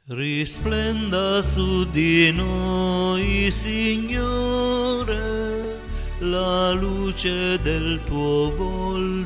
Risplenda su di noi, Signore, la luce del tuo volto.